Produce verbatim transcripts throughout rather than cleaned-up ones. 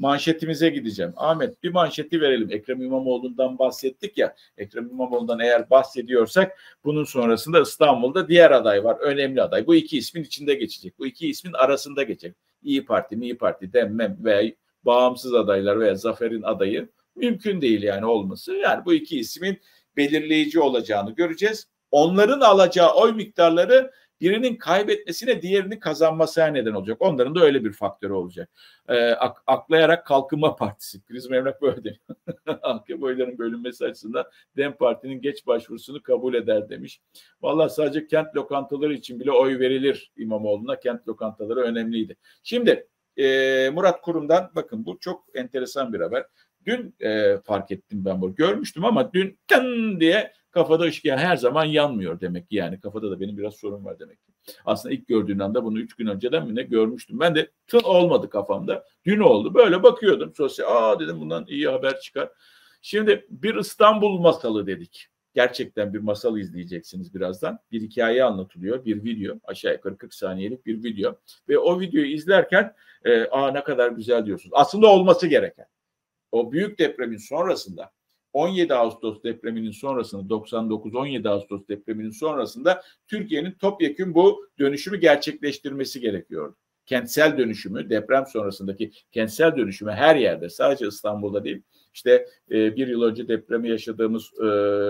manşetimize gideceğim. Ahmet, bir manşeti verelim. Ekrem İmamoğlu'ndan bahsettik ya. Ekrem İmamoğlu'ndan eğer bahsediyorsak bunun sonrasında İstanbul'da diğer aday var. Önemli aday. Bu iki ismin içinde geçecek. Bu iki ismin arasında geçecek. İyi Parti, İyi Parti, Dem, Mem veya bağımsız adaylar veya Zafer'in adayı mümkün değil yani olması. Yani bu iki ismin belirleyici olacağını göreceğiz. Onların alacağı oy miktarları birinin kaybetmesine diğerinin kazanmasına neden olacak. Onların da öyle bir faktörü olacak. E, ak- aklayarak Kalkınma Partisi. Kriz Emlak böyle demiş. A K P oyların bölünmesi açısından DEM Parti'nin geç başvurusunu kabul eder demiş. Vallahi sadece kent lokantaları için bile oy verilir İmamoğlu'na. Kent lokantaları önemliydi. Şimdi e, Murat Kurum'dan bakın bu çok enteresan bir haber. Dün e, fark ettim ben bunu. Görmüştüm ama dün tın diye kafada ışık yani her zaman yanmıyor demek ki. Yani kafada da benim biraz sorun var demek ki. Aslında ilk gördüğün anda bunu üç gün önceden mi ne görmüştüm. Ben de tın olmadı kafamda. Dün oldu. Böyle bakıyordum sosyal. Aa dedim bundan iyi haber çıkar. Şimdi bir İstanbul masalı dedik. Gerçekten bir masal izleyeceksiniz birazdan. Bir hikaye anlatılıyor. Bir video. Aşağı yukarı kırk saniyelik bir video. Ve o videoyu izlerken e, aa ne kadar güzel diyorsunuz. Aslında olması gereken. O büyük depremin sonrasında on yedi Ağustos depreminin sonrasında doksan dokuz on yedi Ağustos depreminin sonrasında Türkiye'nin topyekün bu dönüşümü gerçekleştirmesi gerekiyordu. Kentsel dönüşümü, deprem sonrasındaki kentsel dönüşümü her yerde, sadece İstanbul'da değil, işte e, bir yıl önce depremi yaşadığımız e,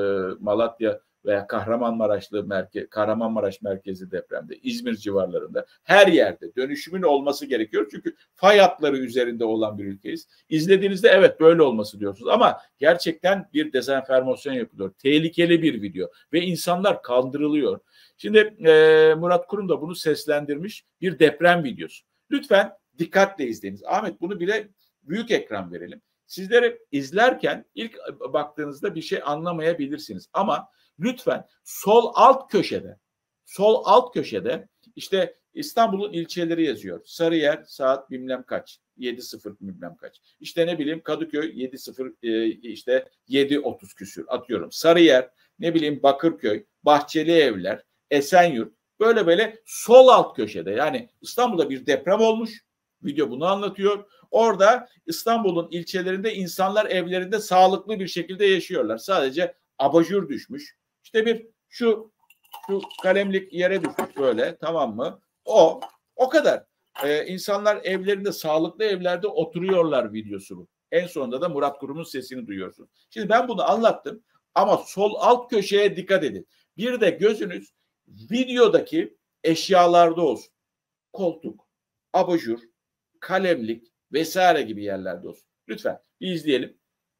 Malatya veya Kahramanmaraşlı merke, Kahramanmaraş merkezi depremde, İzmir civarlarında her yerde dönüşümün olması gerekiyor. Çünkü fay hatları üzerinde olan bir ülkeyiz. İzlediğinizde evet böyle olması diyorsunuz ama gerçekten bir dezenformasyon yapılıyor. Tehlikeli bir video ve insanlar kandırılıyor. Şimdi e, Murat Kurum da bunu seslendirmiş bir deprem videosu. Lütfen dikkatle izleyiniz. Ahmet bunu bile büyük ekran verelim. Sizleri izlerken ilk baktığınızda bir şey anlamayabilirsiniz ama lütfen sol alt köşede, sol alt köşede işte İstanbul'un ilçeleri yazıyor. Sarıyer saat bilmem kaç, yedi sıfır bilmem kaç. İşte ne bileyim Kadıköy yedi sıfır e, işte yedi otuz küsür atıyorum. Sarıyer, ne bileyim Bakırköy, Bahçelievler, Esenyurt böyle böyle sol alt köşede yani İstanbul'da bir deprem olmuş. Video bunu anlatıyor. Orada İstanbul'un ilçelerinde insanlar evlerinde sağlıklı bir şekilde yaşıyorlar. Sadece abajur düşmüş. İşte bir şu şu kalemlik yere düşmüş böyle, tamam mı? O o kadar. Ee, insanlar evlerinde sağlıklı evlerde oturuyorlar videosu bu. En sonunda da Murat Kurum'un sesini duyuyorsun. Şimdi ben bunu anlattım ama sol alt köşeye dikkat edin. Bir de gözünüz videodaki eşyalarda olsun. Koltuk, abajur, kalemlik vesaire gibi yerlerde olsun. Lütfen bir izleyelim.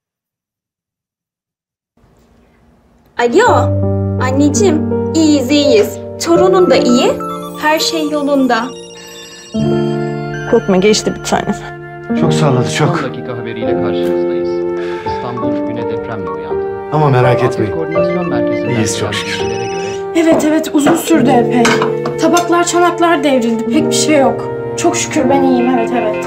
Alo, anneciğim, iyiyiz iyiyiz. Torunun da iyi, her şey yolunda. Korkma, geçti bir tane. Çok sağladı, çok. on dakika haberiyle karşınızdayız. İstanbul güne depremle uyandı. Ama merak etmeyin. Koordinasyon merkezinden İyiyiz çok şükür. göre Evet evet, uzun sürdü epey. Tabaklar, çanaklar devrildi, pek bir şey yok. Çok şükür ben iyiyim, evet evet.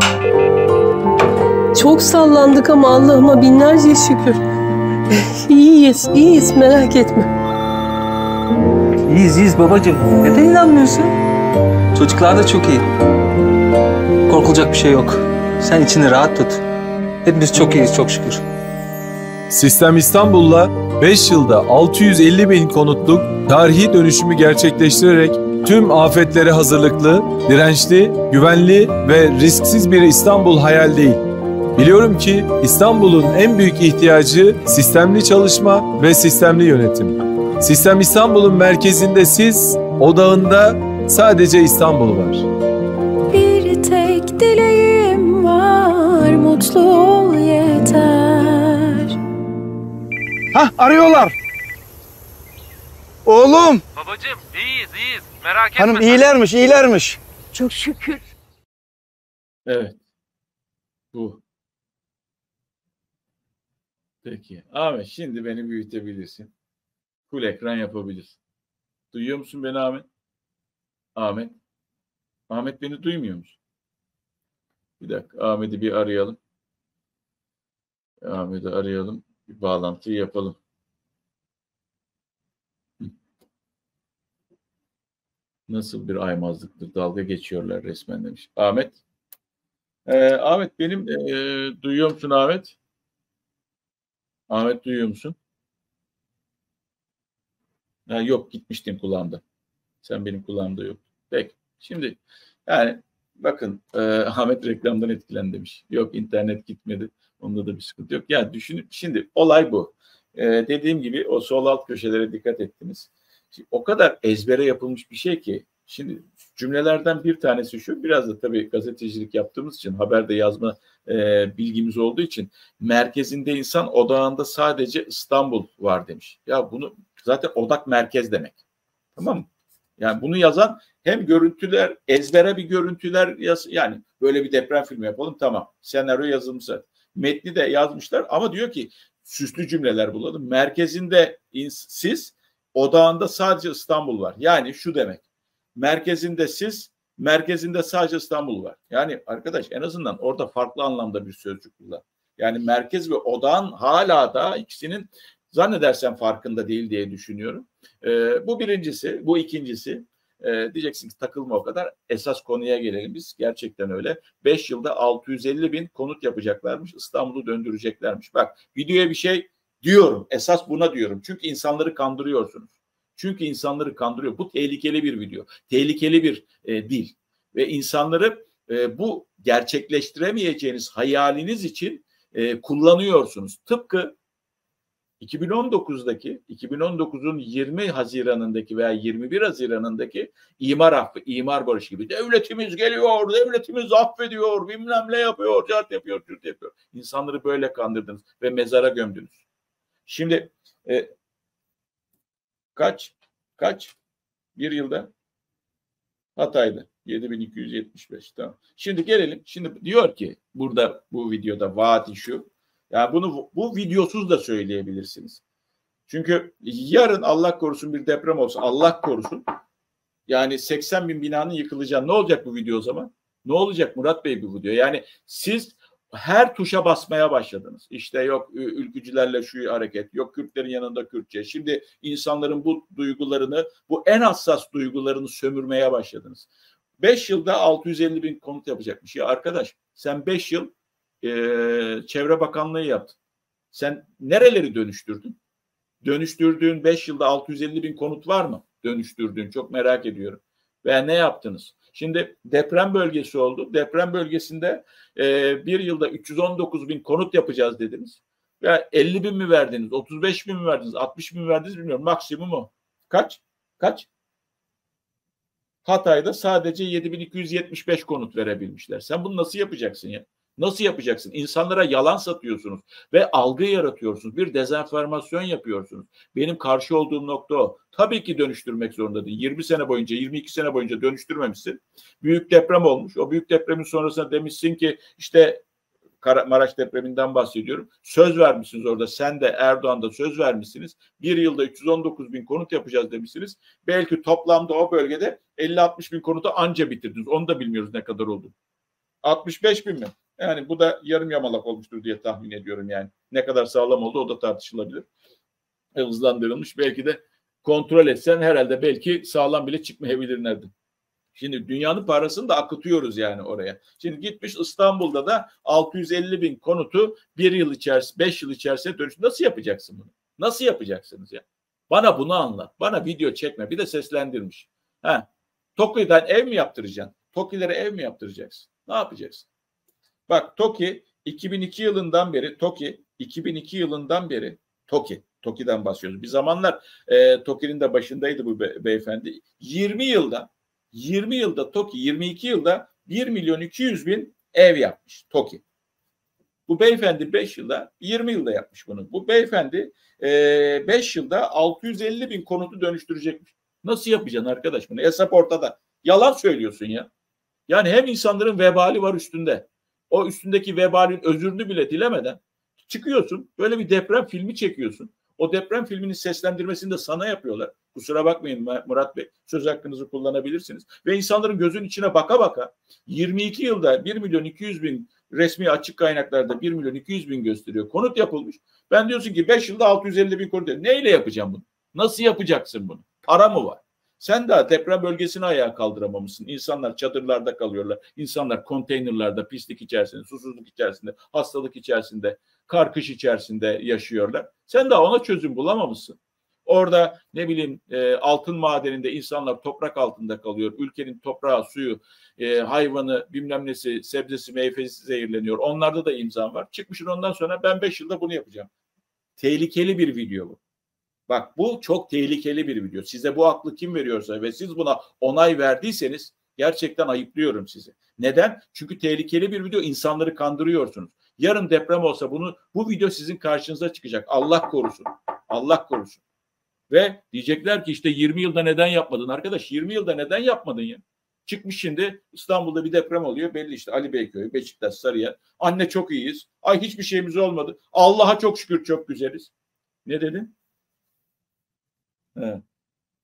Çok sallandık ama Allah'ıma binlerce şükür. İyiyiz, iyiyiz, merak etme. İyiyiz, iyiyiz babacığım. Neden inanmıyorsun? Çocuklar da çok iyi. Korkulacak bir şey yok. Sen içini rahat tut. Hepimiz çok iyiyiz, çok şükür. Sistem İstanbul'la beş yılda altı yüz elli bin konutluk tarihi dönüşümü gerçekleştirerek tüm afetlere hazırlıklı, dirençli, güvenli ve risksiz bir İstanbul hayal değil. Biliyorum ki İstanbul'un en büyük ihtiyacı sistemli çalışma ve sistemli yönetim. Sistem İstanbul'un merkezinde siz, odağında sadece İstanbul var. Bir tek dileğim var, mutlu ol yeter. Hah, arıyorlar. Oğlum. Babacığım iyiyiz iyiyiz, merak etme. Hanım iyilermiş, iyilermiş. Çok şükür. Evet. Bu. Peki. Ahmet şimdi beni büyütebilirsin. Full ekran yapabilirsin. Duyuyor musun beni Ahmet? Ahmet. Ahmet beni duymuyor musun? Bir dakika Ahmet'i bir arayalım. Ahmet'i arayalım. Bir bağlantıyı yapalım. Nasıl bir aymazlıktır, dalga geçiyorlar resmen demiş. Ahmet. Ee, Ahmet benim e, duyuyor musun Ahmet? Ahmet duyuyor musun? Ha, yok gitmiştim kulağımda. Sen benim kulağımda yok. Peki. Şimdi yani bakın e, Ahmet reklamdan etkilendi demiş. Yok internet gitmedi. Onda da bir sıkıntı yok. Yani düşünün şimdi olay bu. E, dediğim gibi o sol alt köşelere dikkat ettiniz. Şimdi, o kadar ezbere yapılmış bir şey ki şimdi cümlelerden bir tanesi şu. Biraz da tabii gazetecilik yaptığımız için haberde yazma e, bilgimiz olduğu için merkezinde insan odağında sadece İstanbul var demiş. Ya bunu zaten odak merkez demek. Tamam mı? Yani bunu yazan hem görüntüler, ezbere bir görüntüler yaz, yani böyle bir deprem filmi yapalım tamam. Senaryo yazılmışsa. Metni de yazmışlar ama diyor ki süslü cümleler bulalım. Merkezinde siz, odağında sadece İstanbul var. Yani şu demek. Merkezinde siz, merkezinde sadece İstanbul var. Yani arkadaş en azından orada farklı anlamda bir sözcük kullan. Yani merkez ve odağın hala da ikisinin zannedersem farkında değil diye düşünüyorum. Ee, bu birincisi, bu ikincisi. Ee, diyeceksin ki takılma o kadar. Esas konuya gelelim biz. Gerçekten öyle. beş yılda altı yüz elli bin konut yapacaklarmış. İstanbul'u döndüreceklermiş. Bak videoya bir şey diyorum. Esas buna diyorum. Çünkü insanları kandırıyorsunuz. Çünkü insanları kandırıyor. Bu tehlikeli bir video. Tehlikeli bir e, dil. Ve insanları e, bu gerçekleştiremeyeceğiniz hayaliniz için e, kullanıyorsunuz. Tıpkı iki bin on dokuzdaki, iki bin on dokuzun yirmi Haziran'ındaki veya yirmi bir Haziran'ındaki imar affı, imar barışı gibi. Devletimiz geliyor, devletimiz affediyor, bilmem ne yapıyor, cart yapıyor, cürt yapıyor. İnsanları böyle kandırdınız ve mezara gömdünüz. Şimdi e, kaç, kaç? Bir yılda Hatay'da yedi bin iki yüz yetmiş beş. Tamam. Şimdi gelelim. Şimdi diyor ki burada bu videoda vaati şu. Yani bunu bu videosuz da söyleyebilirsiniz. Çünkü yarın Allah korusun bir deprem olsa, Allah korusun yani seksen bin binanın yıkılacağı. Ne olacak bu video o zaman? Ne olacak Murat Bey bu video? Yani siz her tuşa basmaya başladınız. İşte yok ülkücülerle şu hareket, yok Kürtlerin yanında Kürtçe. Şimdi insanların bu duygularını, bu en hassas duygularını sömürmeye başladınız. beş yılda altı yüz elli bin konut yapacakmış. Ya arkadaş sen beş yıl Ee, Çevre Bakanlığı yaptın. Sen nereleri dönüştürdün? Dönüştürdüğün beş yılda altı yüz elli bin konut var mı? Dönüştürdüğün çok merak ediyorum. Veya ne yaptınız? Şimdi deprem bölgesi oldu. Deprem bölgesinde e, bir yılda üç yüz on dokuz bin konut yapacağız dediniz. Ya elli bin mi verdiniz? otuz beş bin mi verdiniz? altmış bin mi verdiniz bilmiyorum. Maksimum o. Kaç? Kaç? Hatay'da sadece yedi bin iki yüz yetmiş beş konut verebilmişler. Sen bunu nasıl yapacaksın ya? Nasıl yapacaksın? İnsanlara yalan satıyorsunuz ve algı yaratıyorsunuz. Bir dezenformasyon yapıyorsunuz. Benim karşı olduğum nokta o. Tabii ki dönüştürmek zorunda değil. yirmi sene boyunca, yirmi iki sene boyunca dönüştürmemişsin. Büyük deprem olmuş. O büyük depremin sonrasında demişsin ki işte Maraş depreminden bahsediyorum. Söz vermişsiniz orada. Sen de Erdoğan da söz vermişsiniz. Bir yılda üç yüz on dokuz bin konut yapacağız demişsiniz. Belki toplamda o bölgede elli altmış bin konutu anca bitirdiniz. Onu da bilmiyoruz ne kadar oldu. altmış beş bin mi? Yani bu da yarım yamalak olmuştur diye tahmin ediyorum yani. Ne kadar sağlam oldu o da tartışılabilir. Hızlandırılmış. Belki de kontrol etsen herhalde belki sağlam bile çıkmayabilir nerede. Şimdi dünyanın parasını da akıtıyoruz yani oraya. Şimdi gitmiş İstanbul'da da altı yüz elli bin konutu bir yıl içerisinde, beş yıl içerisinde dönüş. Nasıl yapacaksın bunu? Nasıl yapacaksınız ya? Bana bunu anlat. Bana video çekme. Bir de seslendirmiş. Ha. TOKİ'den ev mi yaptıracaksın? TOKİ'lere ev mi yaptıracaksın? Ne yapacaksın? Bak TOKİ iki bin iki yılından beri TOKİ iki bin iki yılından beri TOKİ TOKİ'den bahsediyoruz. Bir zamanlar e, TOKİ'nin de başındaydı bu be, beyefendi. yirmi yılda yirmi yılda TOKİ yirmi iki yılda bir milyon iki yüz bin ev yapmış TOKİ. Bu beyefendi beş yılda yirmi yılda yapmış bunu. Bu beyefendi e, beş yılda altı yüz elli bin konutu dönüştürecekmiş. Nasıl yapacaksın arkadaş bunu? Hesap ortada. Yalan söylüyorsun ya. Yani hem insanların vebali var üstünde. O üstündeki vebalin özürünü bile dilemeden çıkıyorsun. Böyle bir deprem filmi çekiyorsun. O deprem filminin seslendirmesini de sana yapıyorlar. Kusura bakmayın Murat Bey. Söz hakkınızı kullanabilirsiniz. Ve insanların gözünün içine baka baka yirmi iki yılda bir milyon iki yüz bin resmi açık kaynaklarda bir milyon iki yüz bin gösteriyor. Konut yapılmış. Ben diyorsun ki beş yılda altı yüz elli bin konut. Neyle yapacağım bunu? Nasıl yapacaksın bunu? Para mı var? Sen daha deprem bölgesini ayağa kaldıramamışsın. İnsanlar çadırlarda kalıyorlar. İnsanlar konteynerlarda, pislik içerisinde, susuzluk içerisinde, hastalık içerisinde, kar kış içerisinde yaşıyorlar. Sen daha ona çözüm bulamamışsın. Orada ne bileyim e, altın madeninde insanlar toprak altında kalıyor. Ülkenin toprağı, suyu, e, hayvanı, bilmem nesi, sebzesi, meyvesi zehirleniyor. Onlarda da imzam var. Çıkmışsın ondan sonra ben beş yılda bunu yapacağım. Tehlikeli bir video bu. Bak bu çok tehlikeli bir video. Size bu aklı kim veriyorsa ve siz buna onay verdiyseniz gerçekten ayıplıyorum sizi. Neden? Çünkü tehlikeli bir video, insanları kandırıyorsunuz. Yarın deprem olsa bunu bu video sizin karşınıza çıkacak. Allah korusun. Allah korusun. Ve diyecekler ki işte yirmi yılda neden yapmadın? Arkadaş yirmi yılda neden yapmadın ya? Çıkmış şimdi İstanbul'da bir deprem oluyor. Belli işte Ali Beyköy, Beşiktaş, Sarıyer. Anne çok iyiyiz. Ay hiçbir şeyimiz olmadı. Allah'a çok şükür çok güzeliz. Ne dedin? He.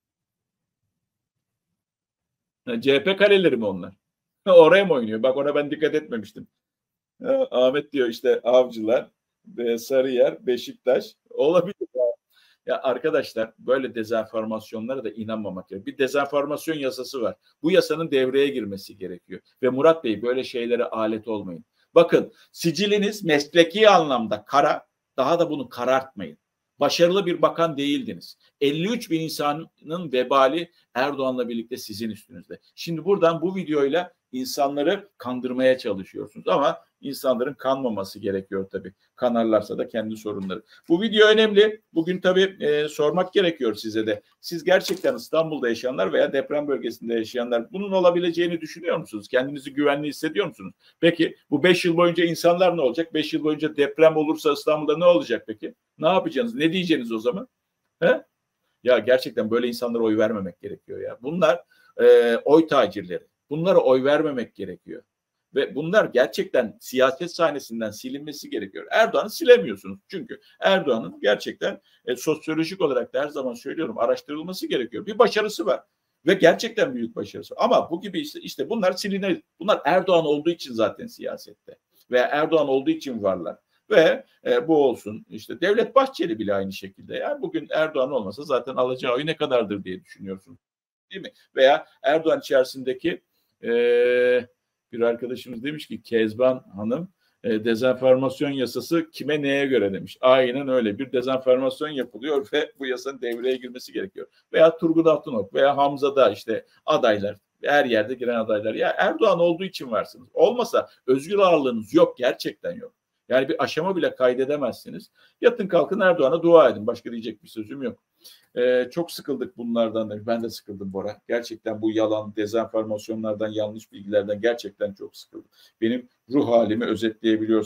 C H P kaleleri mi onlar? Oraya mı oynuyor? Bak ona ben dikkat etmemiştim. Ha, Ahmet diyor işte Avcılar, Sarıyer, Beşiktaş. Olabilir. Ya arkadaşlar böyle dezenformasyonlara da inanmamak gerekiyor. Bir dezenformasyon yasası var. Bu yasanın devreye girmesi gerekiyor. Ve Murat Bey böyle şeylere alet olmayın. Bakın siciliniz mesleki anlamda kara, daha da bunu karartmayın. Başarılı bir bakan değildiniz. elli üç bin insanın vebali Erdoğan'la birlikte sizin üstünüzde. Şimdi buradan bu videoyla insanları kandırmaya çalışıyorsunuz ama insanların kanmaması gerekiyor tabii. Kanarlarsa da kendi sorunları. Bu video önemli. Bugün tabii e, sormak gerekiyor size de. Siz gerçekten İstanbul'da yaşayanlar veya deprem bölgesinde yaşayanlar bunun olabileceğini düşünüyor musunuz? Kendinizi güvenli hissediyor musunuz? Peki bu beş yıl boyunca insanlar ne olacak? beş yıl boyunca deprem olursa İstanbul'da ne olacak peki? Ne yapacaksınız? Ne diyeceksiniz o zaman? He? Ya gerçekten böyle insanlara oy vermemek gerekiyor ya. Bunlar e, oy tacirleri. Bunlara oy vermemek gerekiyor. Ve bunlar gerçekten siyaset sahnesinden silinmesi gerekiyor. Erdoğan'ı silemiyorsunuz. Çünkü Erdoğan'ın gerçekten e, sosyolojik olarak da her zaman söylüyorum araştırılması gerekiyor. Bir başarısı var. Ve gerçekten büyük başarısı. Ama bu gibi işte, işte bunlar silinir. Bunlar Erdoğan olduğu için zaten siyasette. Veya Erdoğan olduğu için varlar. Ve e, bu olsun işte Devlet Bahçeli bile aynı şekilde. Yani bugün Erdoğan olmasa zaten alacağı oy ne kadardır diye düşünüyorsun. Değil mi? Veya Erdoğan içerisindeki e, bir arkadaşımız demiş ki Kezban Hanım e, dezenformasyon yasası kime neye göre demiş. Aynen öyle bir dezenformasyon yapılıyor ve bu yasanın devreye girmesi gerekiyor. Veya Turgut Altınok veya Hamza'da işte adaylar her yerde giren adaylar. Ya Erdoğan olduğu için varsınız. Olmasa özgür ağırlığınız yok gerçekten yok. Yani bir aşama bile kaydedemezsiniz. Yatın kalkın Erdoğan'a dua edin. Başka diyecek bir sözüm yok. Ee, çok sıkıldık bunlardan da. Ben de sıkıldım Bora. Gerçekten bu yalan, dezenformasyonlardan, yanlış bilgilerden gerçekten çok sıkıldım. Benim ruh halimi özetleyebiliyorsun.